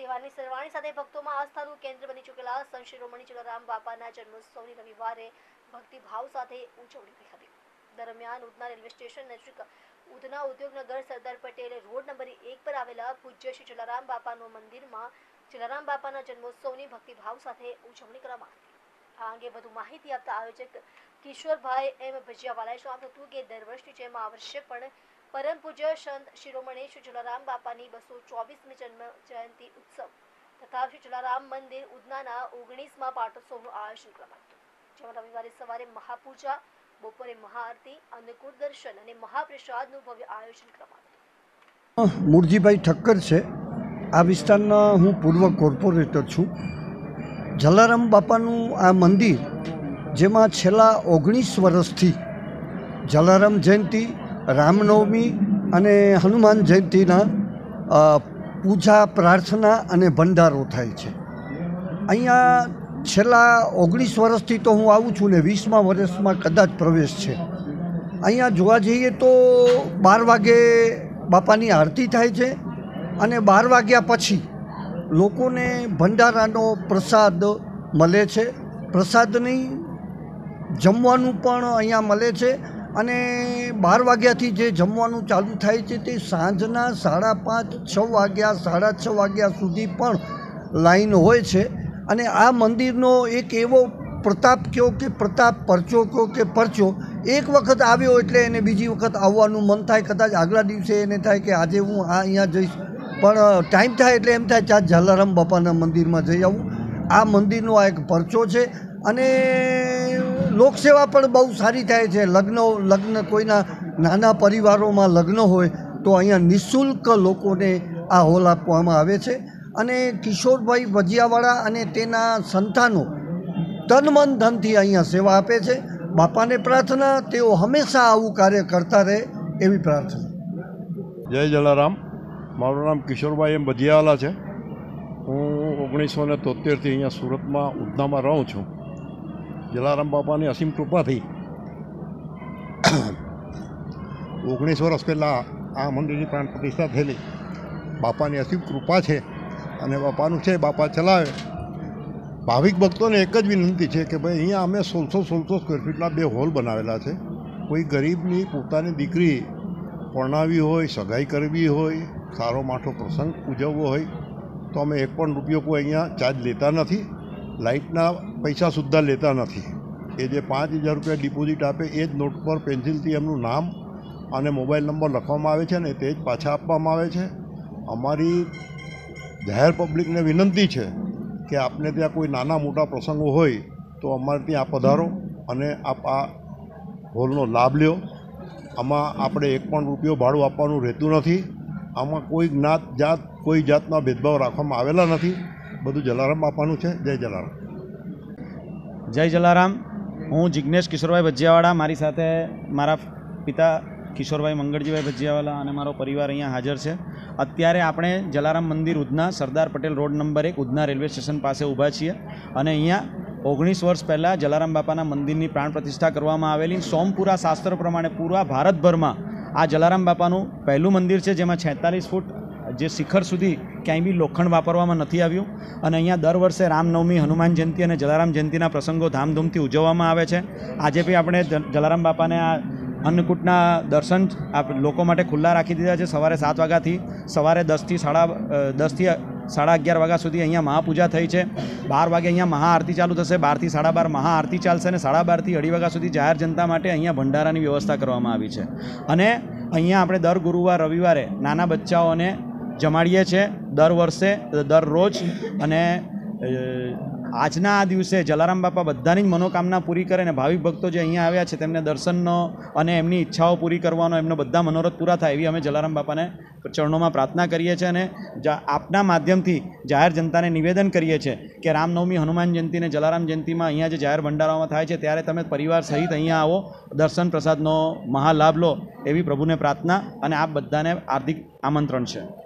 તહેવારની સરવાણી સાથે ભક્તોમાં આસ્થાનું કેન્દ્ર બની ચૂકેલા સંત શિરોમણી જલારામ બાપાના જન્મોત્સવની રવિવારે ભક્તિભાવ સાથે ઉજવણી થઈ હતી। દરમિયાન ઉધના રેલવે સ્ટેશન નજીક ઉધના ઉદ્યોગનગર સરદાર પટેલ રોડ નંબર 1 પર આવેલા પૂજ્ય શ્રી જલારામ બાપાનું મંદિરમાં જલારામ બાપાના જન્મોત્સવની ભક્તિભાવ સાથે ઉજવણી કરવામાં આવી। આ અંગે વધુ માહિતી આપતા આયોજક કિશોરભાઈ એમ ભજીયાવાલાએ જણાવ્યું હતું કે દર વર્ષની જેમ આ વર્ષે પણ परम पूज्य संत शिरोमणि श्री जलाराम बापानी 224मी जन्म जयंती उत्सव तथा श्री जलाराम मंदिर उधना 19मा पाटोत्सवનું આયોજન કરવામાં આવ્યું, જેમાં રવિવારે સવારે મહાપૂજા, બપોરે મહાઆરતી, અન્નકૂટ દર્શન અને મહાપ્રસાદનું ભવ્ય આયોજન કરવામાં આવ્યું। મૂળજીભાઈ ઠક્કર છે। આ વિસ્તારના હું પૂર્વ કોર્પોરેટર છું। જલારામ બાપાનું આ મંદિર જેમાં છેલ્લા 19 વર્ષથી જલારામ જયંતિ, રામનવમી અને હનુમાન જયંતિના પૂજા, પ્રાર્થના અને ભંડારો થાય છે। અહીંયા છેલ્લા 19 વર્ષથી તો હું આવું છું ને 20મા વર્ષમાં કદાચ પ્રવેશ છે। અહીંયા જોવા જઈએ તો 12 વાગે બાપાની આરતી થાય છે અને 12 વાગ્યા પછી લોકોને ભંડારાનો પ્રસાદ મળે છે। પ્રસાદ નહીં, જમવાનું પણ અહીંયા મળે છે અને 12 વાગ્યાથી જે જમવાનું ચાલુ થાય છે તે સાંજના 5:30, 6 વાગ્યા, 6:30 વાગ્યા સુધી પણ લાઈન હોય છે। અને આ મંદિરનો એક એવો પ્રતાપ કહો કે પ્રતાપ, પરચો કહો કે પરચો, એક વખત આવ્યો એટલે એને બીજી વખત આવવાનું મન થાય। કદાચ આગલા દિવસે એને થાય કે આજે હું અહીંયા જઈશ, પણ ટાઈમ થાય એટલે એમ થાય ચાલ જલારામ બાપાના મંદિરમાં જઈ આવું। આ મંદિરનો આ એક પરચો છે અને લોકસેવા પણ બહુ સારી થાય છે। લગ્ન કોઈના નાના પરિવારોમાં લગ્ન હોય તો અહીંયા નિઃશુલ્ક લોકોને આ હોલ આપવામાં આવે છે અને કિશોરભાઈ ભજીયાવાળા અને તેના સંતાનો તન મન ધનથી અહીંયા સેવા આપે છે। બાપાને પ્રાર્થના તેઓ હંમેશા આવું કાર્ય કરતા રહે એવી પ્રાર્થના। જય જલારામ। મારું નામ કિશોરભાઈ એમ ભજીયાવાલા છે। હું 1973થી અહીંયા સુરતમાં ઉધનામાં રહું છું। જલારામ બાપાની અસીમ કૃપાથી 19 વર્ષ પહેલાં આ મંદિરની પ્રાણ પ્રતિષ્ઠા થયેલી। બાપાની અસીમ કૃપા છે અને બાપાનું છે, બાપા ચલાવે। ભાવિક ભક્તોને એક જ વિનંતી છે કે ભાઈ અહીંયા અમે 1600 સ્ક્વેર ફીટના 2 હોલ બનાવેલા છે। કોઈ ગરીબની પોતાની દીકરી પરણાવી હોય, સગાઈ કરવી હોય, સારો માઠો પ્રસંગ ઉજવવો હોય તો અમે 1 પણ રૂપિયો કોઈ અહીંયા ચાર્જ લેતા નથી। લાઇટના પૈસા સુદ્ધા લેતા નથી। એ જે 5000 રૂપિયા ડિપોઝિટ આપે એ જ નોટ પર પેન્સિલથી એમનું નામ અને મોબાઈલ નંબર લખવામાં આવે છે ને તે જ પાછા આપવામાં આવે છે। અમારી જાહેર પબ્લિકને વિનંતી છે કે આપને ત્યાં કોઈ નાના મોટા પ્રસંગો હોય તો અમારે ત્યાં પધારો અને આપ આ હોલનો લાભ લ્યો। આમાં આપણે 1 પણ રૂપિયો ભાડું આપવાનું રહેતું નથી। આમાં કોઈ જ્ઞાત જાત, કોઈ જાતના ભેદભાવ રાખવામાં આવેલા નથી। બધું જલારામ બાપાનું છે। જય જલારામ। જય જલારામ। હું જિજ્ઞેશ કિશોરભાઈ ભજીયાવાળા, મારી સાથે મારા પિતા કિશોરભાઈ મંગળજીભાઈ ભજીયાવાલા અને મારો પરિવાર અહીંયા હાજર છે। અત્યારે આપણે જલારામ મંદિર Udhna Sardar Patel road number 1 Udhna railway station પાસે ઊભા છીએ અને અહીંયા 19 વર્ષ પહેલાં જલારામ બાપાના મંદિરની પ્રાણ પ્રતિષ્ઠા કરવામાં આવેલી। સોમપુરા શાસ્ત્ર પ્રમાણે પૂરા ભારતભરમાં આ જલારામ બાપાનું પહેલું મંદિર છે જેમાં 46 ફૂટ જે શિખર સુધી ક્યાંય બી લોખંડ વાપરવામાં નથી આવ્યું અને અહીંયા દર વર્ષે રામનવમી, હનુમાન જયંતિ અને જલારામ જયંતિના પ્રસંગો ધામધૂમથી ઉજવવામાં આવે છે। આજે બી આપણે જલારામ બાપાને આ અન્નકૂટના દર્શન લોકો માટે ખુલ્લા રાખી દીધા છે। સવારે 7 વાગ્યાથી સવારે 10થી 11:30 વાગ્યા સુધી અહીંયા મહાપૂજા થઈ છે। 12 વાગે અહીંયા મહાઆરતી ચાલુ થશે, 12થી 12:30 મહાઆરતી ચાલશે અને 12:30થી 2:30 વાગ્યા સુધી જાહેર જનતા માટે અહીંયા ભંડારાની વ્યવસ્થા કરવામાં આવી છે અને અહીંયા આપણે દર ગુરુવાર, રવિવારે નાના બચ્ચાઓને જમાડીએ છીએ દર વર્ષે, દરરોજ। અને આજના આ દિવસે જલારામ બાપા બધાની જ મનોકામના પૂરી કરે અને ભાવિક ભક્તો જે અહીંયા આવ્યા છે તેમને દર્શનનો અને એમની ઈચ્છાઓ પૂરી કરવાનો, એમનો બધા મનોરથ પૂરા થાય એવી અમે જલારામ બાપાને ચરણોમાં પ્રાર્થના કરીએ છીએ અને આપના માધ્યમથી જાહેર જનતાને નિવેદન કરીએ છીએ કે રામનવમી, હનુમાન જયંતિ અને જલારામ જયંતિમાં અહીંયા જે જાહેર ભંડારામાં થાય છે ત્યારે તમે પરિવાર સહિત અહીંયા આવો, દર્શન પ્રસાદનો મહાલાભ લો એવી પ્રભુને પ્રાર્થના અને આપ બધાને હાર્દિક આમંત્રણ છે।